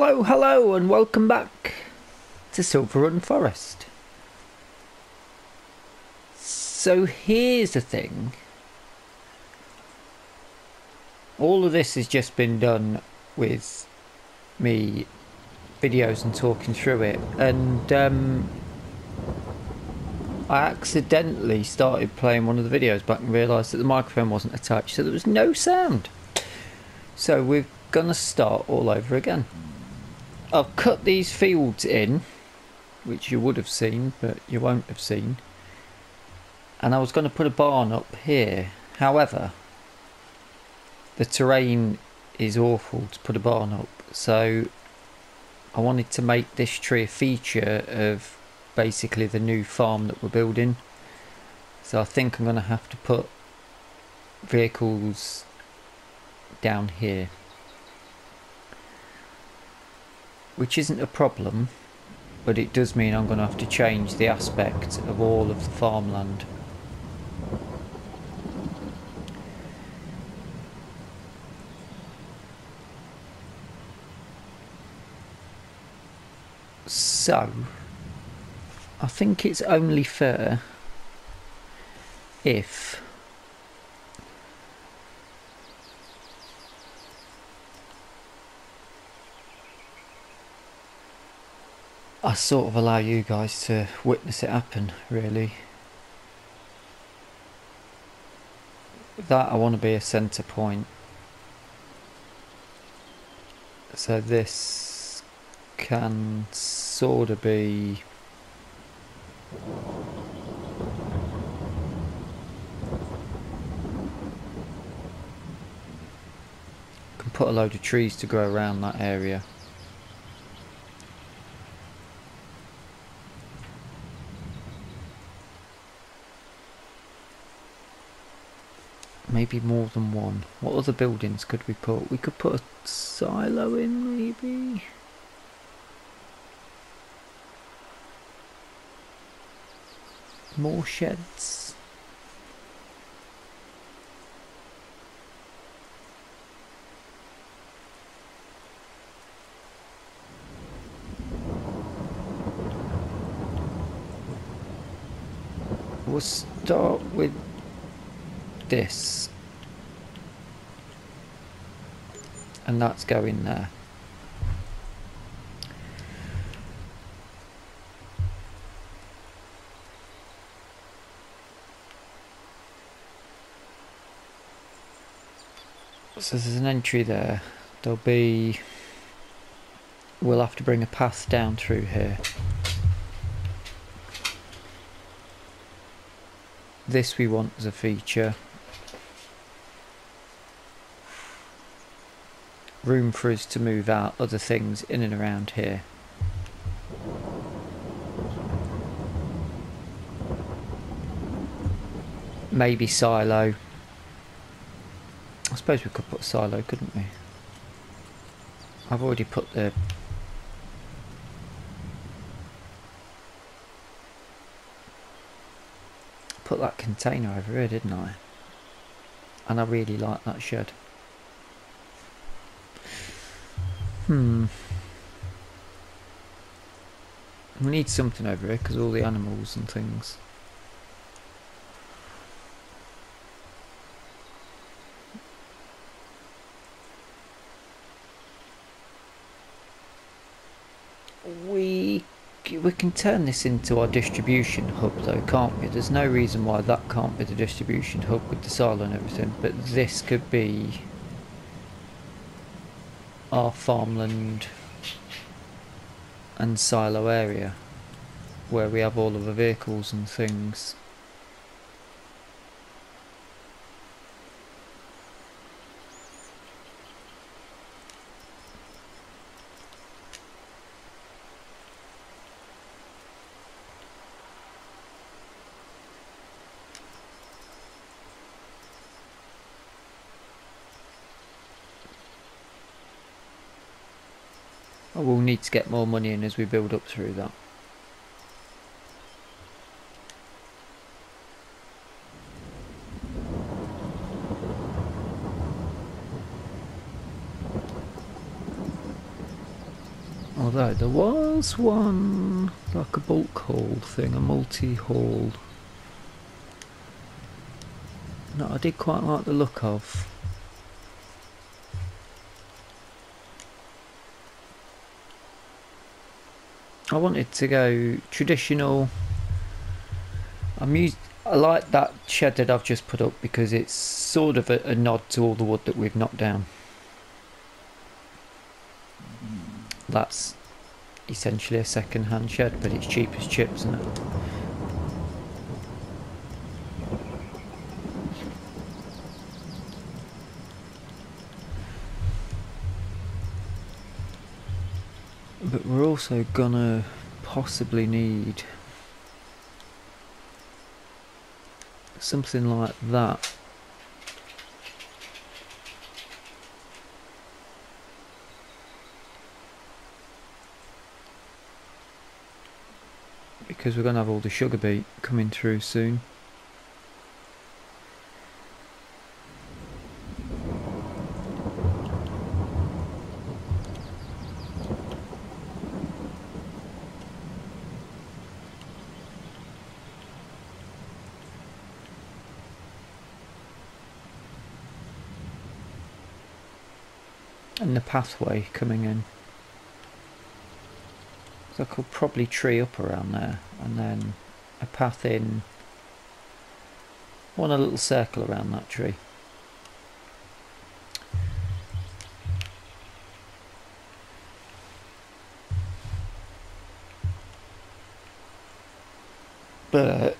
Hello, hello, and welcome back to Silverrun Forest. So here's the thing. All of this has just been done with me videos and talking through it, and I accidentally started playing one of the videos back and realised that the microphone wasn't attached, so there was no sound. So we're gonna start all over again. I've cut these fields in, which you would have seen, but you won't have seen. And I was going to put a barn up here. However, the terrain is awful to put a barn up. So I wanted to make this tree a feature of basically the new farm that we're building. So I think I'm going to have to put vehicles down here, which isn't a problem, but it does mean I'm going to have to change the aspect of all of the farmland. So I think it's only fair if I sort of allow you guys to witness it happen, really. That I want to be a centre point. So this can sort of be... can put a load of trees to grow around that area. Maybe more than one. What other buildings could we put? We could put a silo in, maybe. More sheds. We'll start with this, and that's going there. So there's an entry there. There'll be... we'll have to bring a path down through here. This we want as a feature. Room for us to move out other things in and around here. Maybe silo. I suppose we could put a silo, couldn't we? I've already put the... put that container over here, didn't I? And I really like that shed. We need something over here because all the animals and things. We can turn this into our distribution hub though, can't we? There's no reason why that can't be the distribution hub with the silo and everything, but this could be our farmland and silo area where we have all of the vehicles and things. We'll need to get more money in as we build up through that. Although there was one, like a bulk haul thing, a multi-haul, that I did quite like the look of. I wanted to go traditional. I like that shed that I've just put up because it's sort of a nod to all the wood that we've knocked down. That's essentially a second-hand shed, but it's cheap as chips, isn't it? But we're also gonna possibly need something like that. Because we're going to have all the sugar beet coming through soon. And the pathway coming in. So I could probably tree up around there, and then a path in. I want a little circle around that tree. But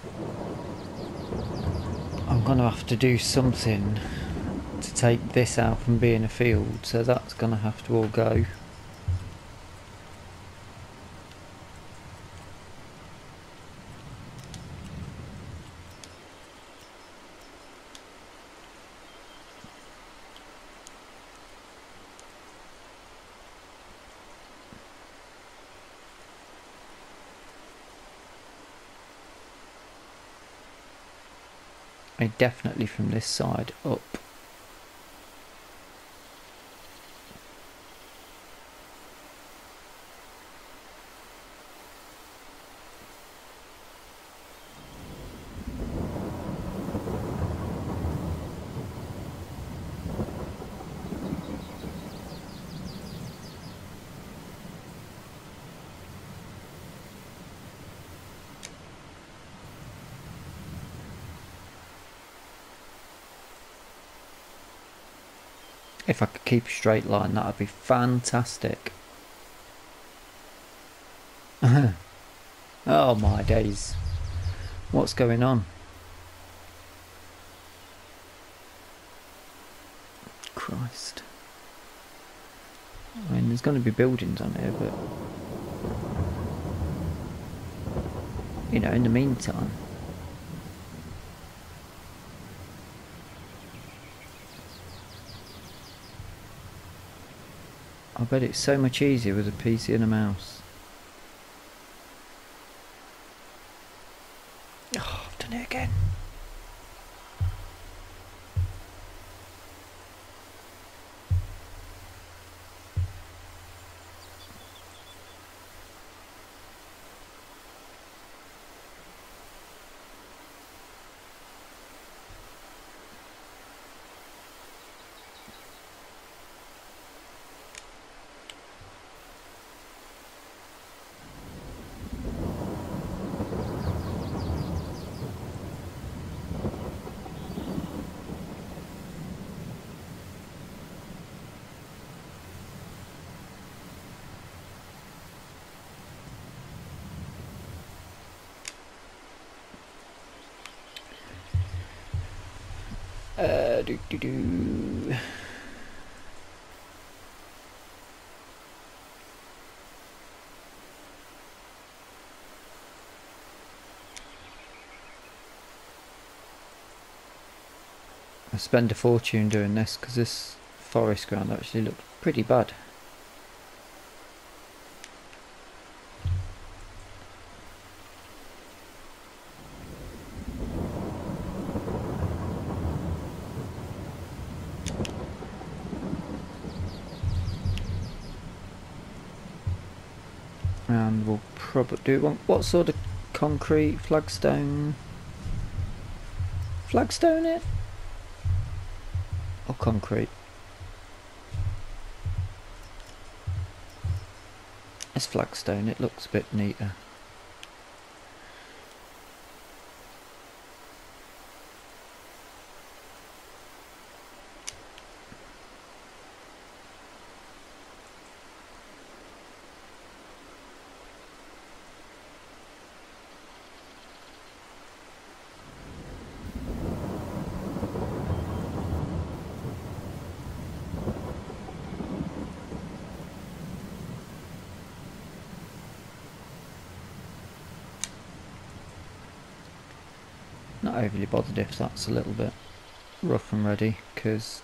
I'm going to have to do something to take this out from being a field, so that's going to have to all go. Definitely from this side up. If I could keep a straight line, that would be fantastic. Oh my days. What's going on? Christ. I mean, there's going to be buildings on here, but... you know, in the meantime... I bet it's so much easier with a PC and a mouse. Oh, I've done it again. Do. I spend a fortune doing this because this forest ground actually looks pretty bad. And we'll probably do what sort of concrete? Flagstone? Flagstone it? Or concrete? It's flagstone, it looks a bit neater. Not overly bothered if that's a little bit rough and ready, because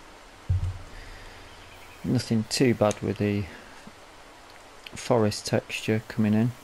nothing too bad with the forest texture coming in.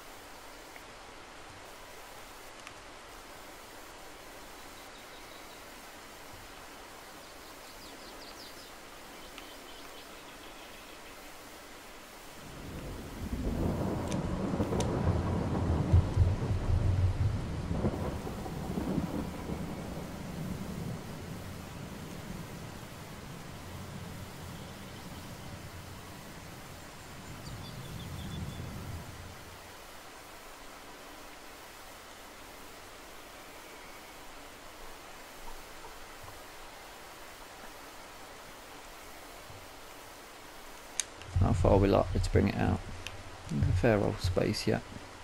How far are we likely to bring it out? There's a fair old space yet.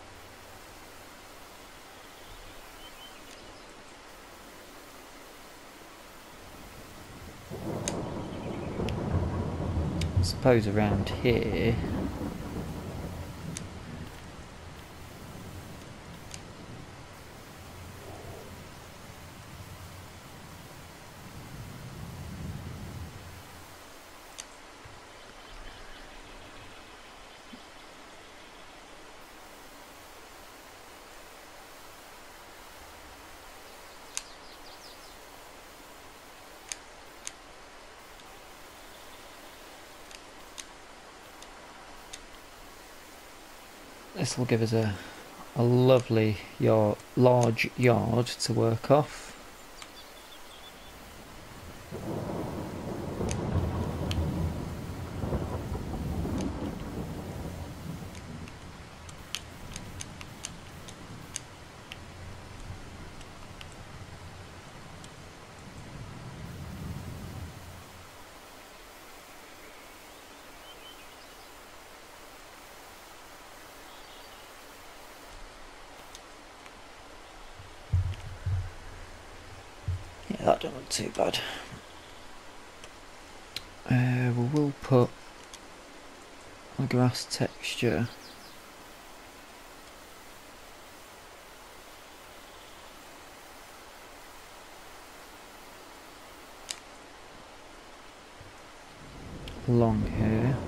I suppose around here this will give us a lovely large yard to work off. That don't look too bad. We'll put a grass texture along here.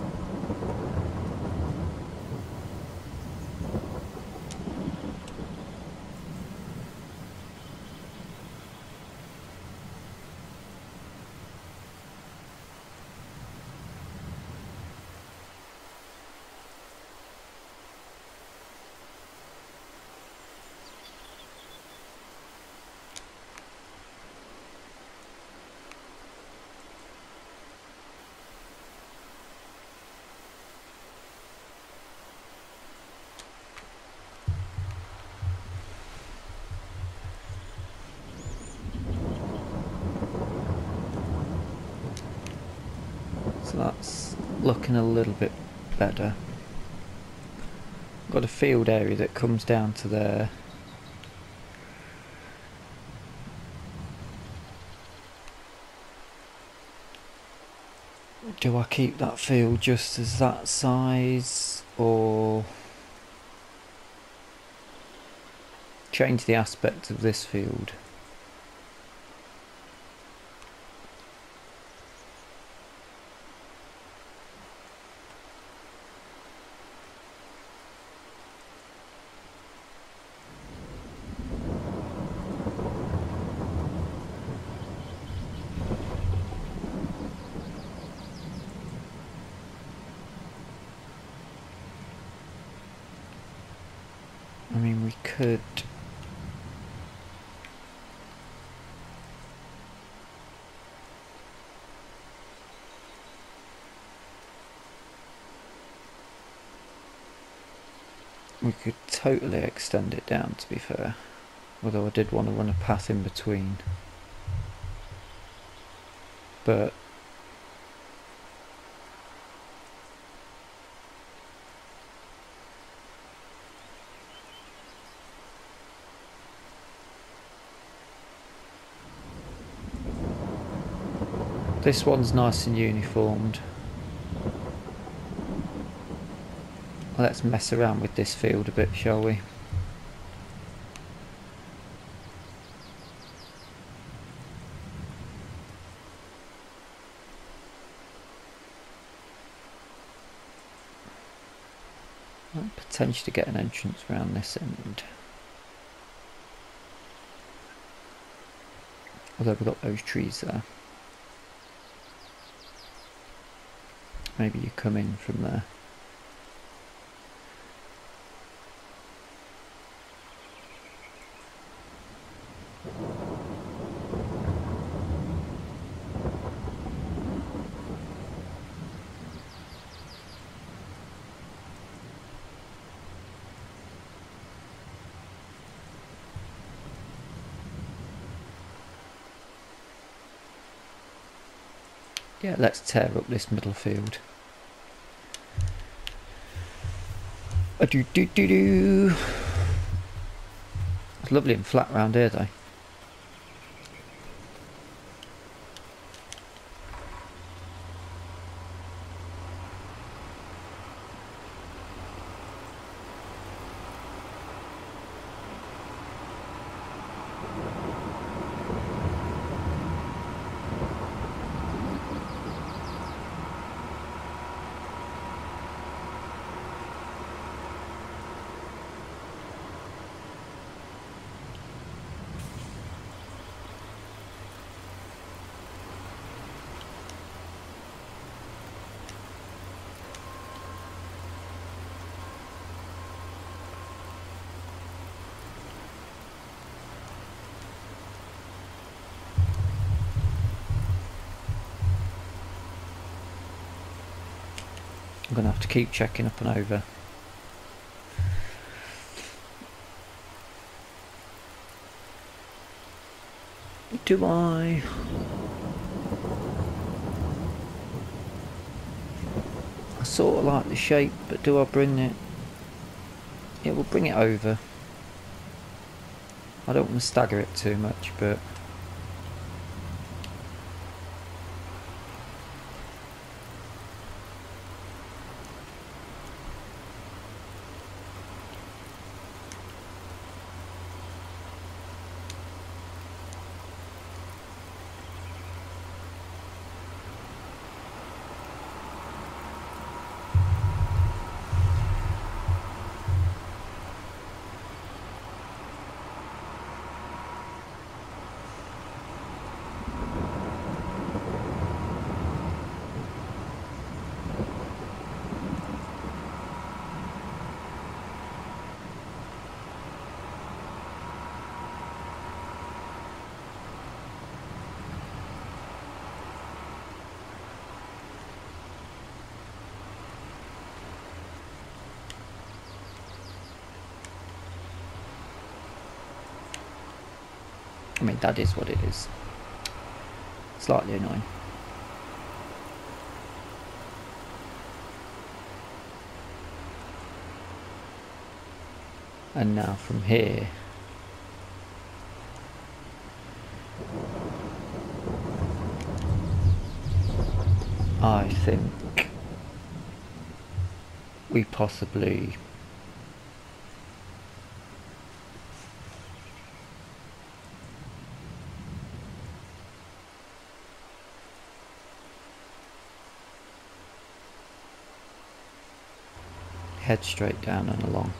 So that's looking a little bit better. Got a field area that comes down to there. Do I keep that field just as that size, or change the aspect of this field? could totally extend it down, to be fair, although I did want to run a path in between, but this one's nice and uniformed. Let's mess around with this field a bit, shall we? Might potentially get an entrance around this end. Although we've got those trees there. Maybe you come in from there. Yeah, let's tear up this middle field. A-do-do-do-do. It's lovely and flat round here though. I'm going to have to keep checking up and over. Do I? I sort of like the shape, but do I bring it? Yeah, we'll bring it over. I don't want to stagger it too much, but I mean, that is what it is. Slightly annoying. And now from here, I think we possibly head straight down and along.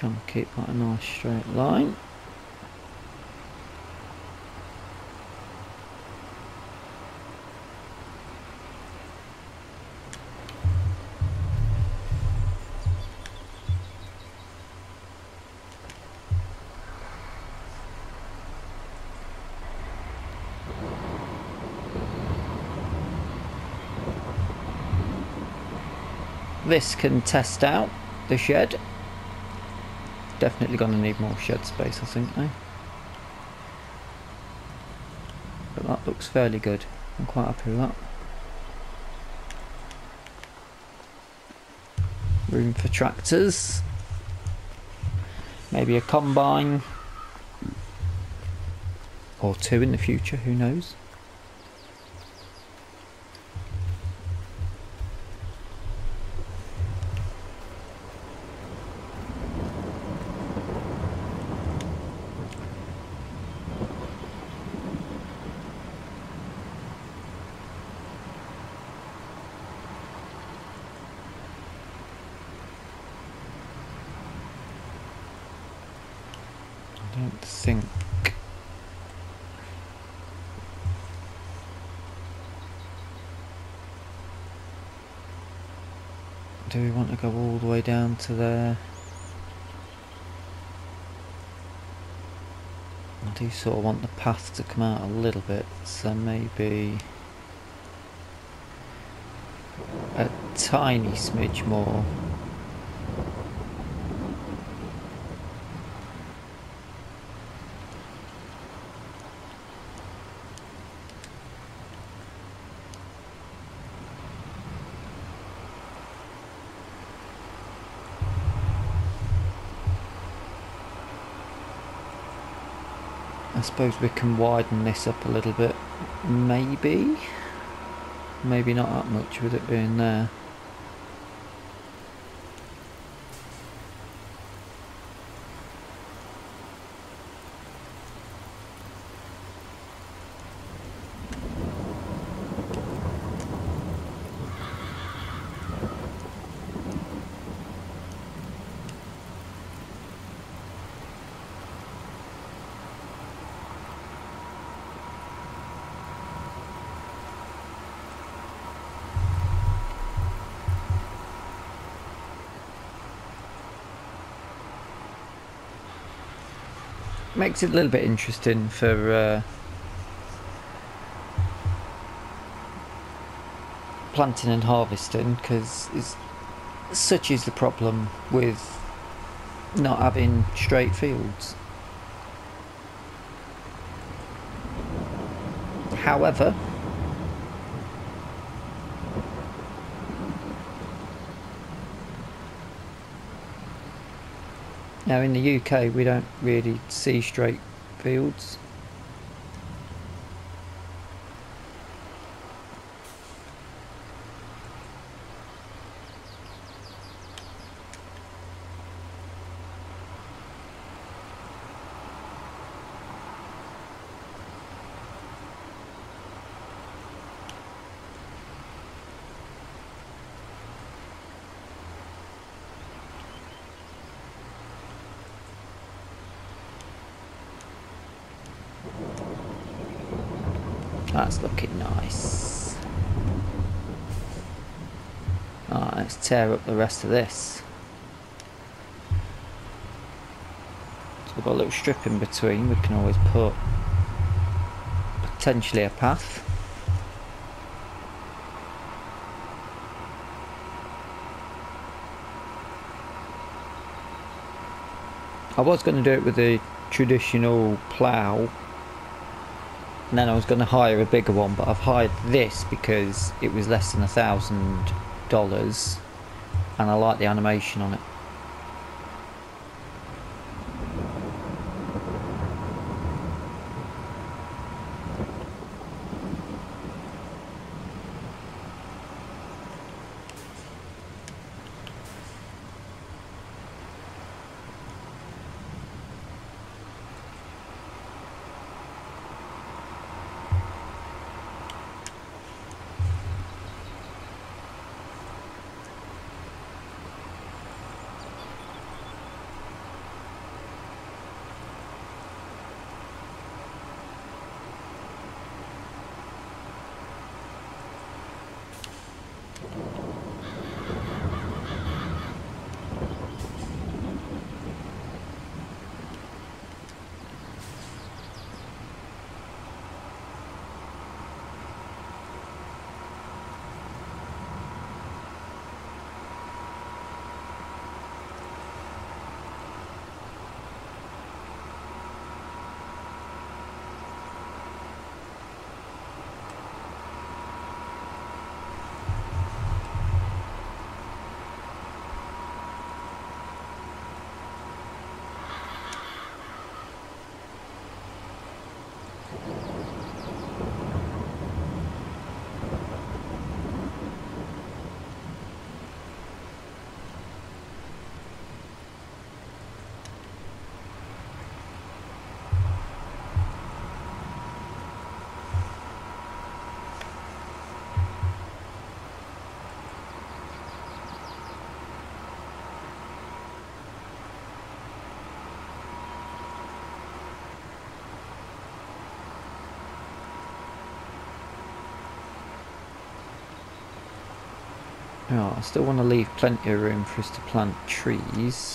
trying to keep that a nice straight line. This can test out the shed. Definitely going to need more shed space, I think, though. But that looks fairly good. I'm quite happy with that. Room for tractors. Maybe a combine. Or two in the future, who knows? I don't think. Do we want to go all the way down to there? I do sort of want the path to come out a little bit, so maybe a tiny smidge more. I suppose we can widen this up a little bit, maybe not that much with it being there. Makes it a little bit interesting for planting and harvesting, because such is the problem with not having straight fields. However, now in the UK we don't really see straight fields. That's looking nice. Alright, let's tear up the rest of this. So we've got a little strip in between, we can always put potentially a path. I was going to do it with a traditional plough, and then I was going to hire a bigger one, but I've hired this because it was less than $1,000 and I like the animation on it. Oh, I still want to leave plenty of room for us to plant trees.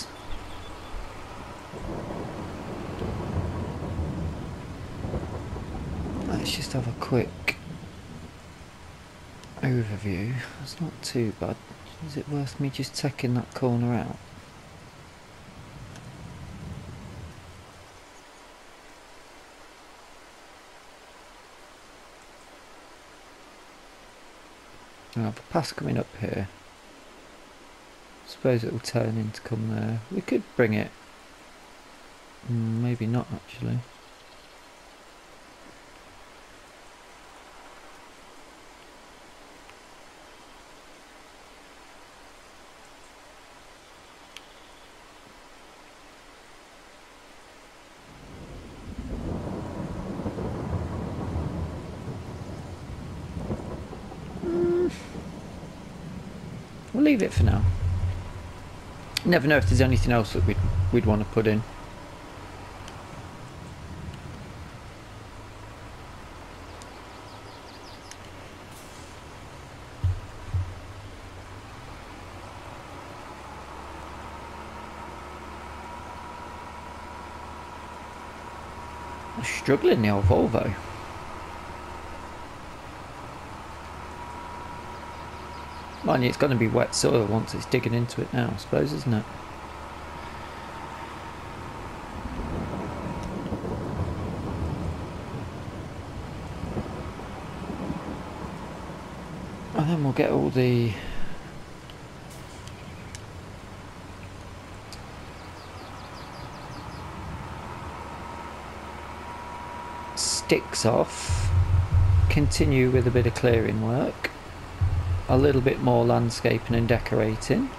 Let's just have a quick overview. It's not too bad. Is it worth me just taking that corner out? I have a path coming up here. Suppose it will turn in to come there. We could bring it. Maybe not actually. We'll leave it for now. Never know if there's anything else that we'd want to put in. I'm struggling the old Volvo. Mind you, it's going to be wet soil once it's digging into it now, I suppose, isn't it? And then we'll get all the sticks off, continue with a bit of clearing work. A little bit more landscaping and decorating.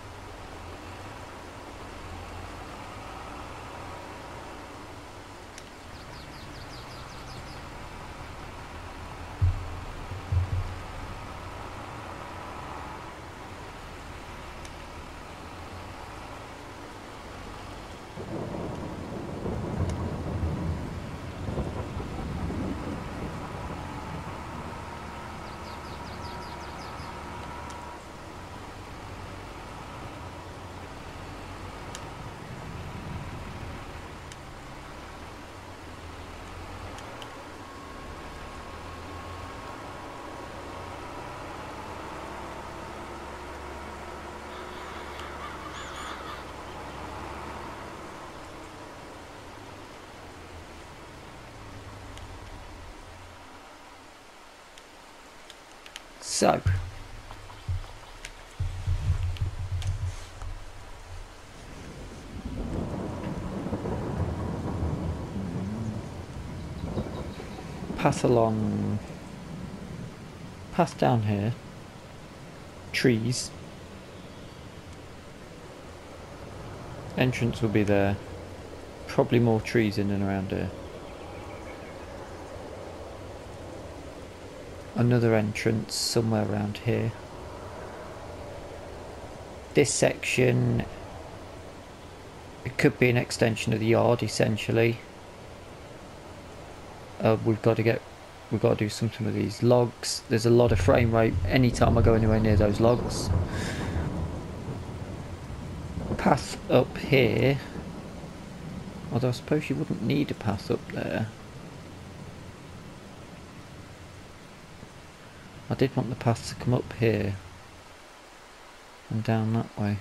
So, path along, path down here, trees, entrance will be there, probably more trees in and around here. Another entrance somewhere around here. This section, it could be an extension of the yard essentially. We've got to do something with these logs. There's a lot of frame rate anytime I go anywhere near those logs. Path up here, although I suppose you wouldn't need a path up there. I did want the path to come up here and down that way.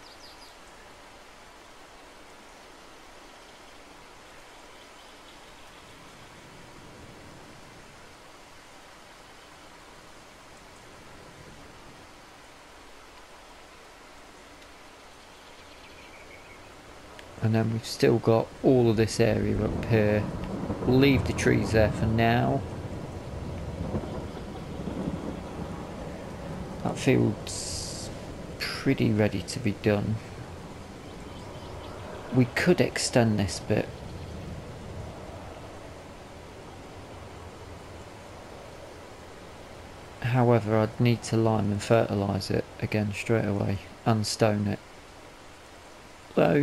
And then we've still got all of this area up here. We'll leave the trees there for now. That field's pretty ready to be done. We could extend this bit. However, I'd need to lime and fertilise it again straight away and stone it. So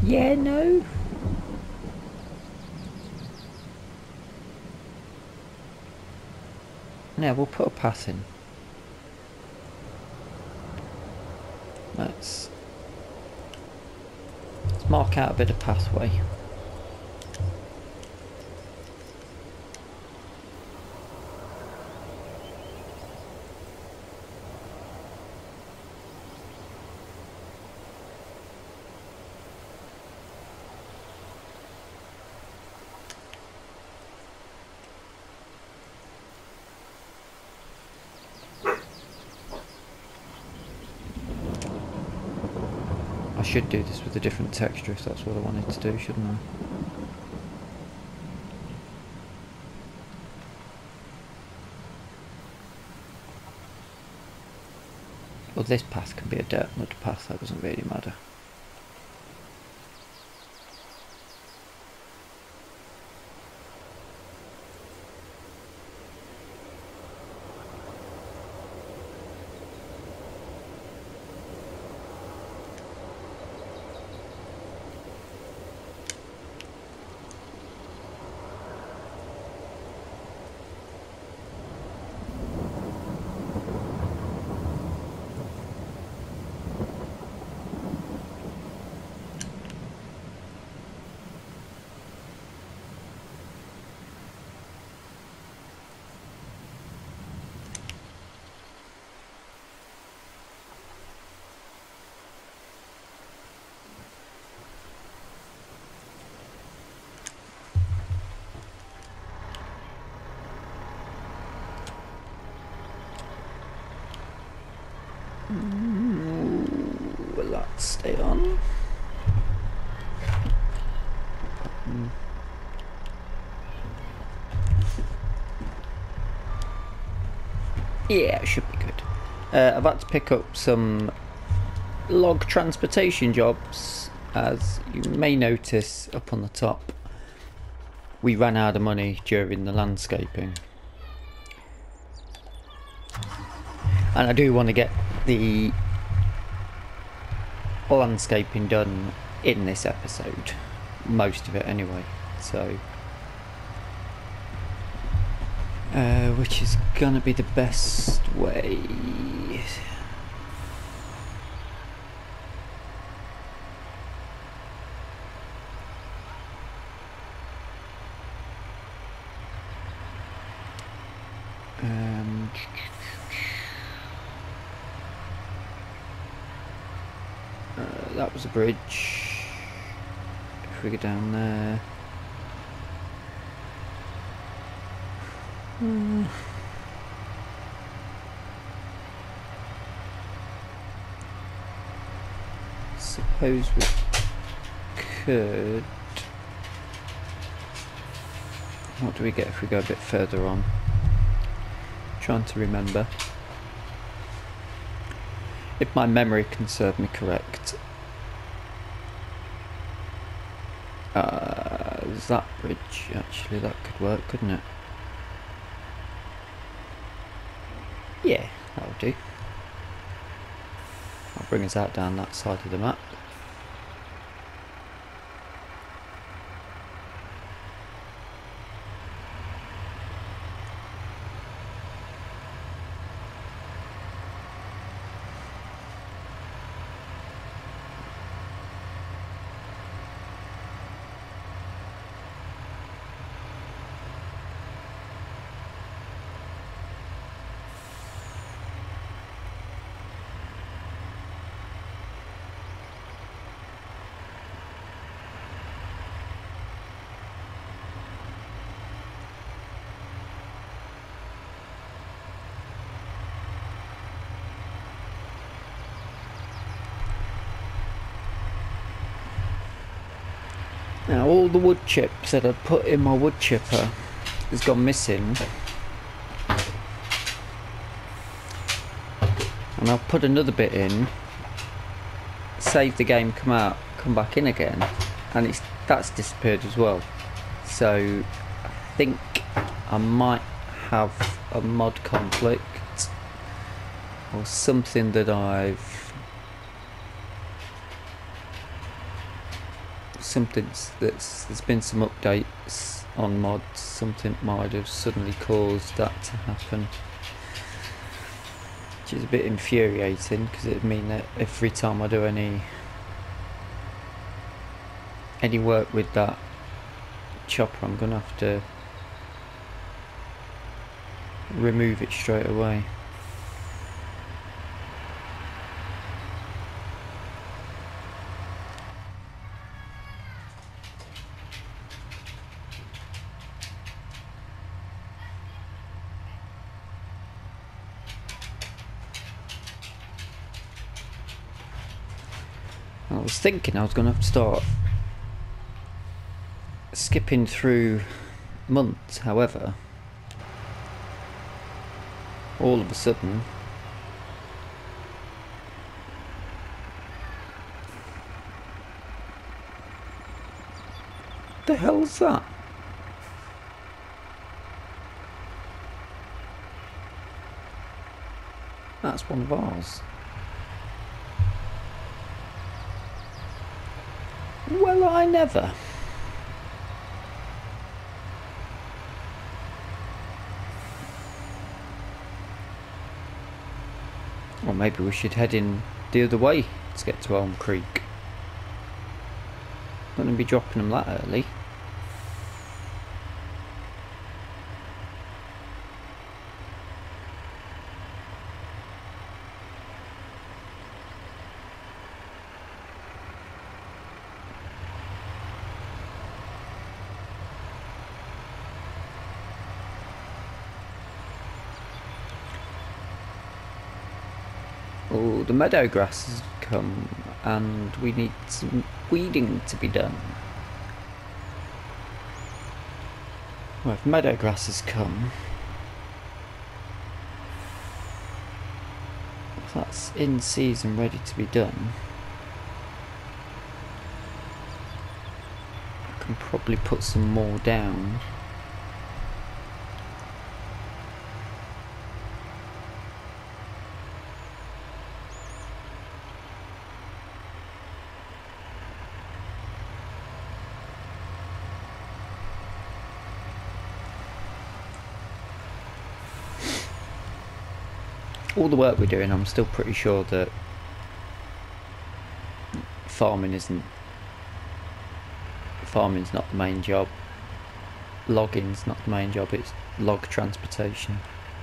Yeah, no. Now we'll put a path in. Let's mark out a bit of pathway. I should do this with a different texture if that's what I wanted to do, shouldn't I? Well, this path can be a dirt mud path, that doesn't really matter. Will that stay on? Yeah, it should be good. I've had to pick up some log transportation jobs. As you may notice up on the top, we ran out of money during the landscaping. And I do want to get the landscaping done in this episode, most of it anyway, so which is gonna be the best way. That was a bridge. If we go down there. Suppose we could. What do we get if we go a bit further on? Trying to remember. If my memory can serve me correct. Is that bridge? Actually, that could work, couldn't it? Yeah, that'll do. That'll bring us out down that side of the map. Now all the wood chips that I put in my wood chipper has gone missing, and I'll put another bit in, save the game, come back in again, and that's disappeared as well. So I think I might have a mod conflict or something that I've there's been some updates on mods. Something might have suddenly caused that to happen, which is a bit infuriating because it'd mean that every time I do any work with that chopper, I'm gonna have to remove it straight away. I was thinking I was gonna have to start skipping through months, however, all of a sudden the hell's that? That's one of ours. Well, I never. Or maybe we should head in the other way to get to Elm Creek. Not going to be dropping them that early. Oh, the meadow grass has come and we need some weeding to be done. Well, if meadow grass has come, if that's in season, ready to be done, I can probably put some more down. All the work we're doing, I'm still pretty sure that farming's not the main job. Logging's not the main job, it's log transportation.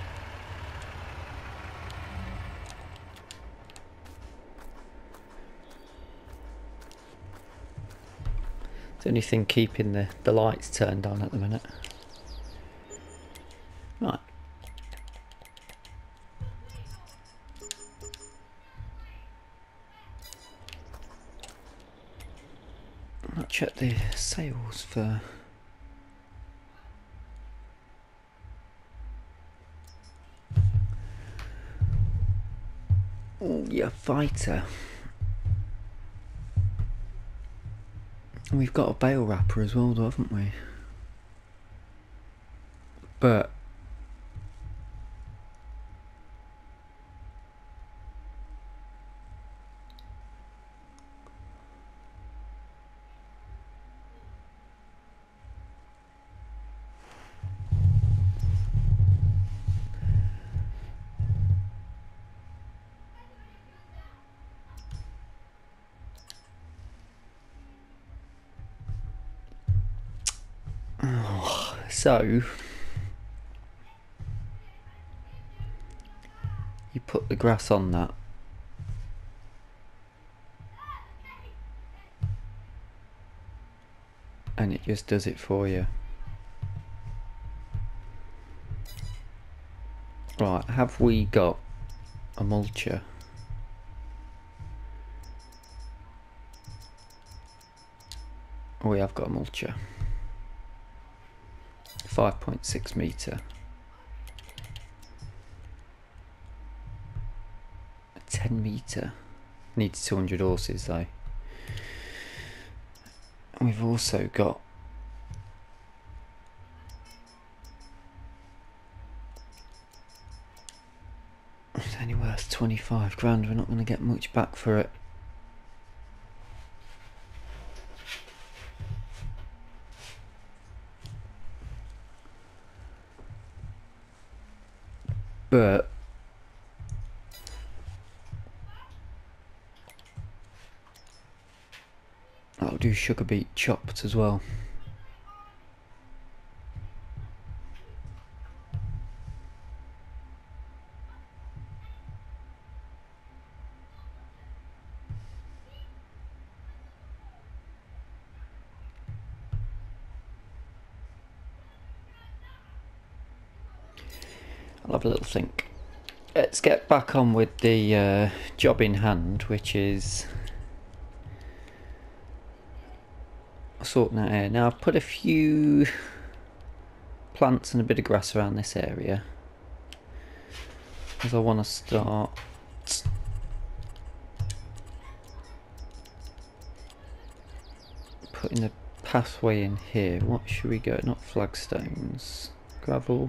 It's the only thing keeping the lights turned on at the minute. Right. I'll check the sales for oh yeah, fighter. We've got a bale wrapper as well though, haven't we? But so you put the grass on that, and it just does it for you. Right, have we got a mulcher? We have got a mulcher. 5.6 metre. 10 metre. Needs 200 horses though. And we've also got it's only worth 25 grand. We're not going to get much back for it. but I'll do sugar beet chopped as well. I'll have a little think. Let's get back on with the job in hand, which is sorting that air. Now I've put a few plants and a bit of grass around this area, as I want to start putting the pathway in here. What should we go? Not flagstones, gravel,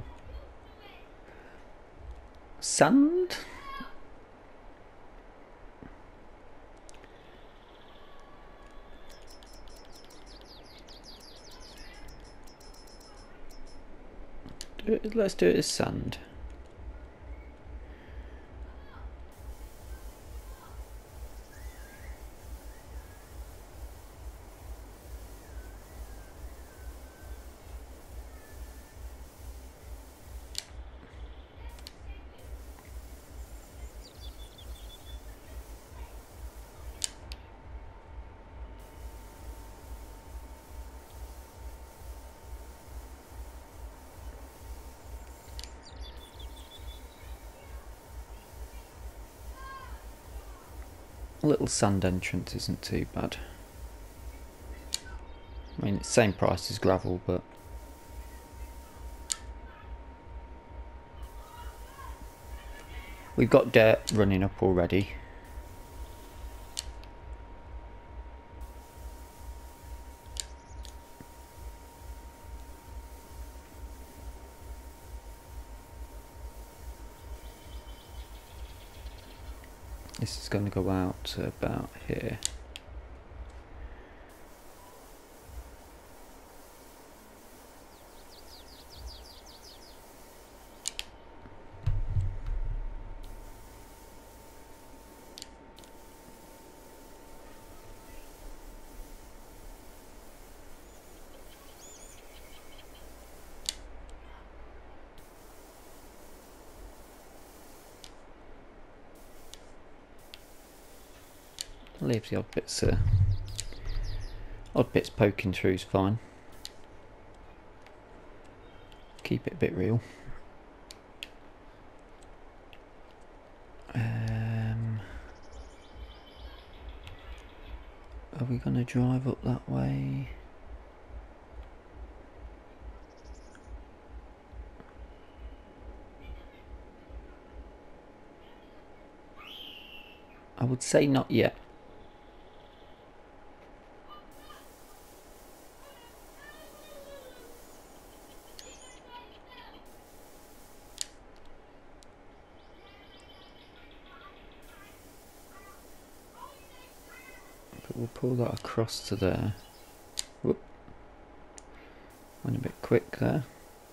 sand. Let's do it as sand. A little sand entrance isn't too bad. I mean, it's the same price as gravel, but we've got dirt running up already. This is going to go out to about here. Leave the odd bits poking through is fine. Keep it a bit real. Are we going to drive up that way? I would say not yet. We'll pull that across to there. Whoop. Went a bit quick there.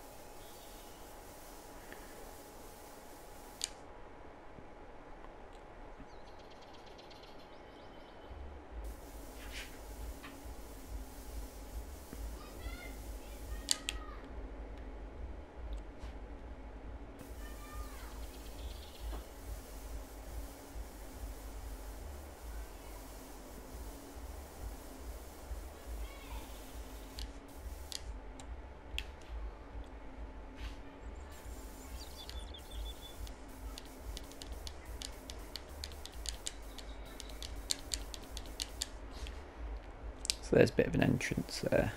So there's a bit of an entrance there.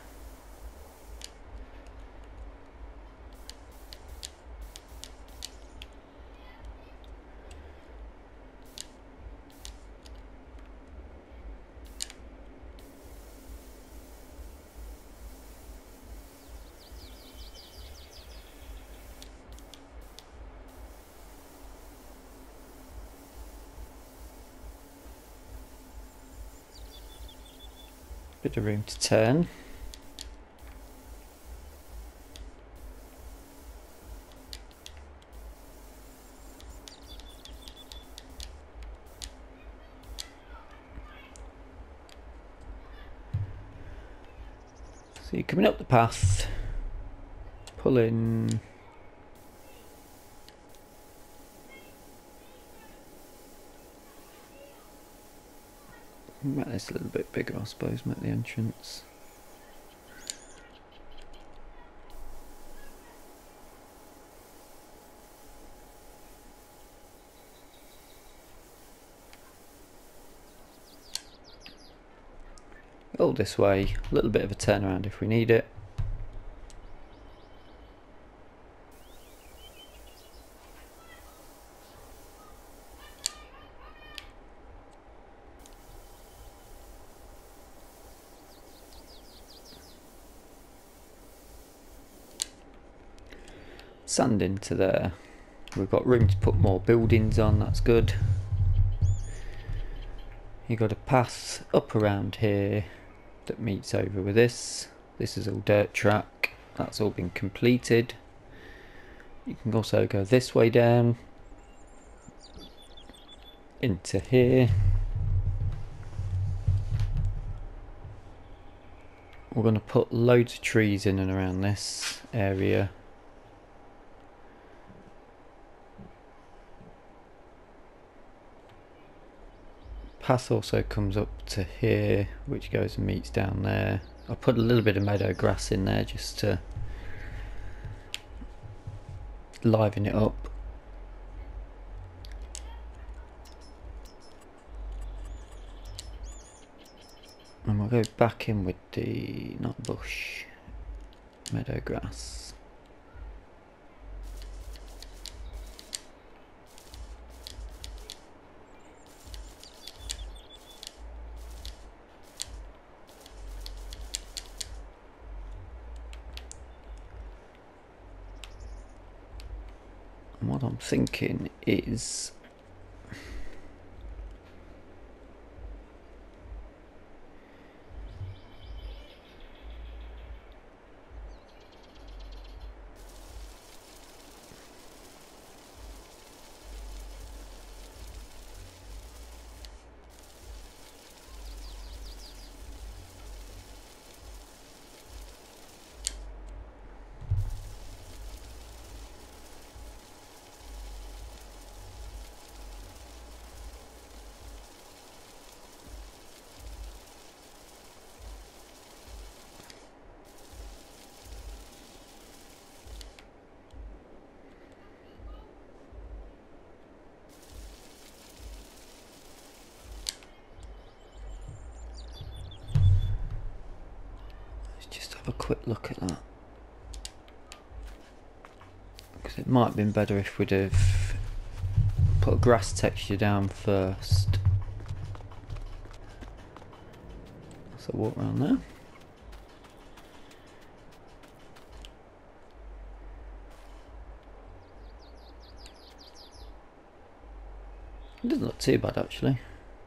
Bit of room to turn. So you're coming up the path, pulling. Make this a little bit bigger, I suppose, make the entrance. All this way, a little bit of a turnaround if we need it. Sand into there. We've got room to put more buildings on, that's good. You've got a path up around here that meets over with this. This is all dirt track, that's all been completed. You can also go this way down into here. We're going to put loads of trees in and around this area. Path also comes up to here, which goes and meets down there. I put a little bit of meadow grass in there just to liven it up. And we'll go back in with the, not bush, meadow grass. And what I'm thinking is a quick look at that, because it might have been better if we'd have put a grass texture down first. So walk around there. It doesn't look too bad actually.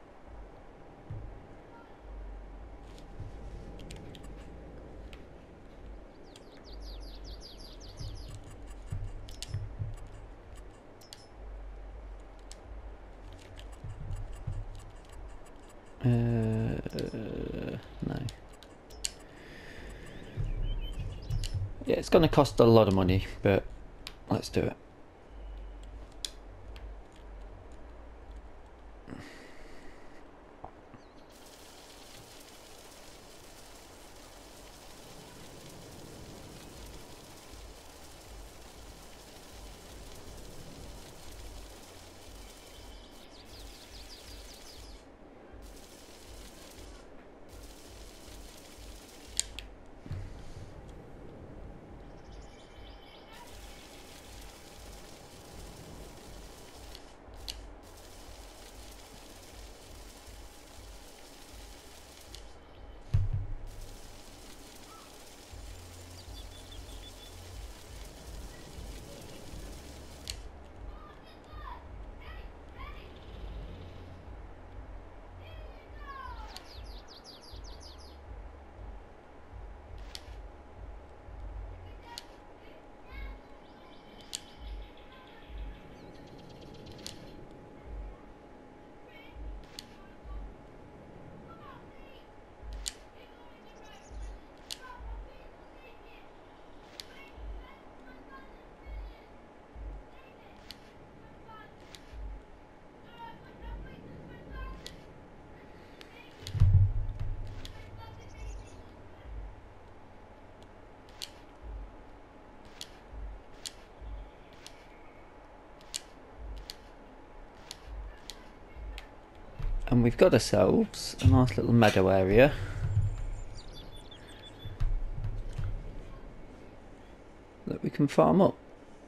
No. Yeah, it's going to cost a lot of money, but let's do it. And we've got ourselves a nice little meadow area. That we can farm up.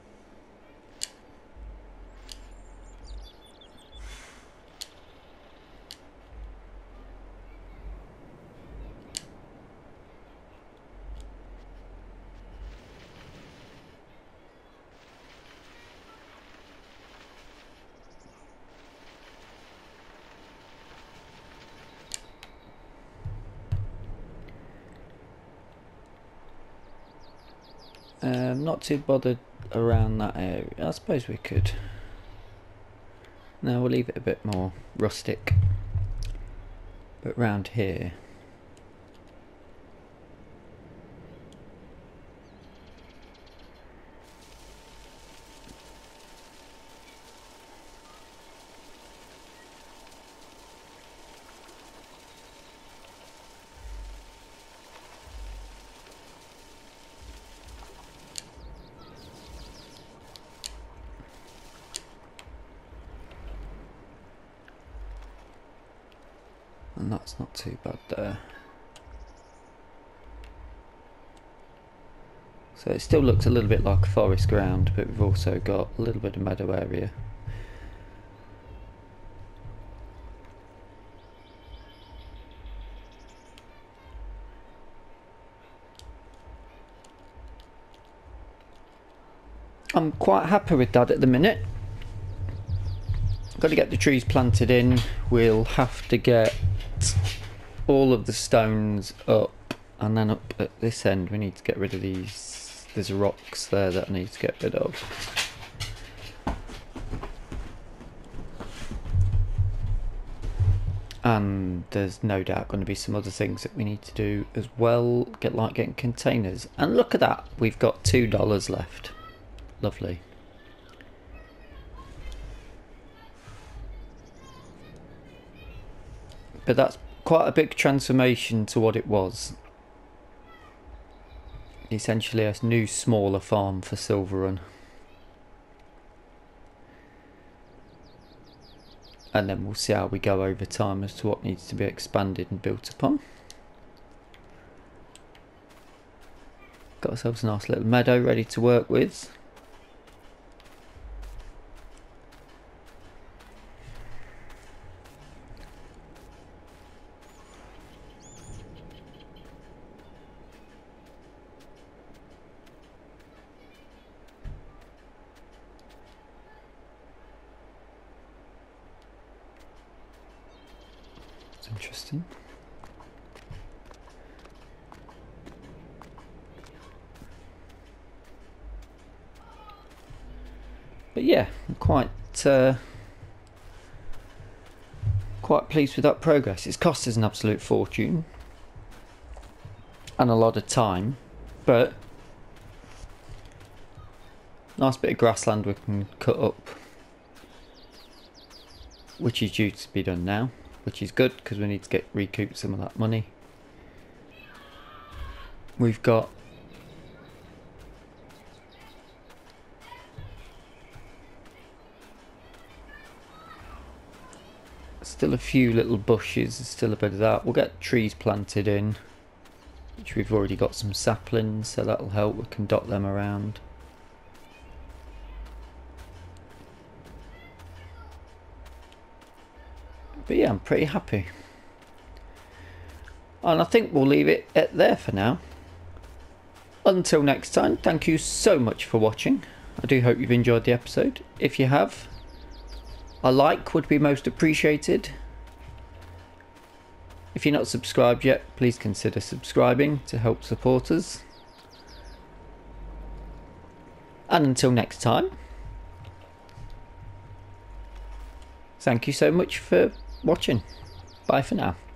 Not too bothered around that area. I suppose we could. No, we'll leave it a bit more rustic. But round here. And that's not too bad there. So it still looks a little bit like a forest ground, but we've also got a little bit of meadow area. I'm quite happy with that at the minute. Got to get the trees planted in. We'll have to get all of the stones up, and then up at this end we need to get rid of these. There's rocks there that I need to get rid of. And there's no doubt going to be some other things that we need to do as well. Getting containers. And look at that, we've got $2 left. Lovely. But that's quite a big transformation to what it was. Essentially a new smaller farm for Silverrun. And then we'll see how we go over time as to what needs to be expanded and built upon. Got ourselves a nice little meadow ready to work with. Interesting. But yeah, I'm quite pleased with that progress. It's cost us an absolute fortune and a lot of time, but nice bit of grassland we can cut up, which is due to be done now. Which is good because we need to recoup some of that money. We've got still a few little bushes, still a bit of that. We'll get trees planted in, which we've already got some saplings, so that'll help. We can dot them around. But yeah, I'm pretty happy. And I think we'll leave it at there for now. Until next time, thank you so much for watching. I do hope you've enjoyed the episode. If you have, a like would be most appreciated. If you're not subscribed yet, please consider subscribing to help support us. And until next time, thank you so much for watching. Bye for now.